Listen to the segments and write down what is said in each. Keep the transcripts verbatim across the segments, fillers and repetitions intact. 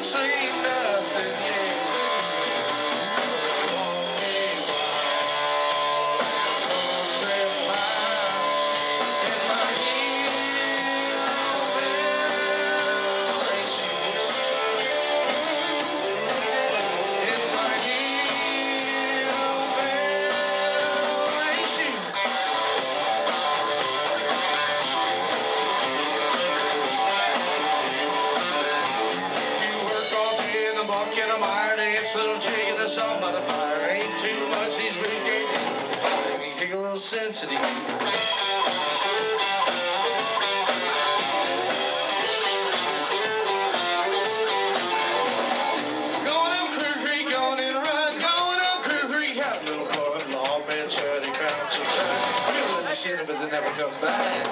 say nothing yet. Bucket of iron dance, little chicken that's on by the fire. Ain't too much these weekends. Make me feel a little sensitive. Going up Crew Creek, going in a run. Going up Crew Creek, have a little fun. Long man said he found some time. Feeling the shit, but they never come back.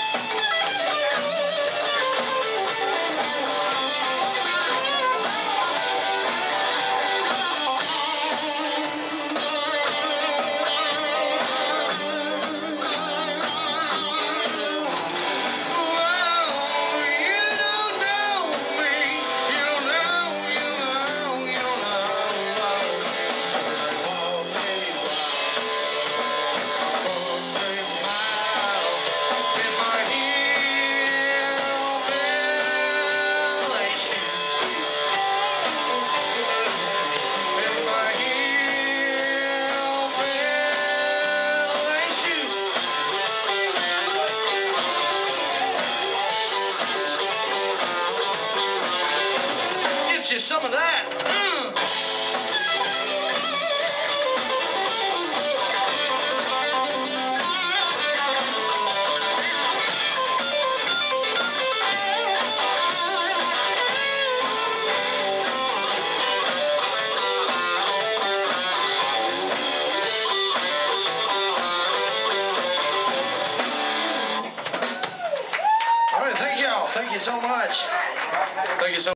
Just some of that. Mm. All right, thank y'all. Thank you so much. Thank you so much.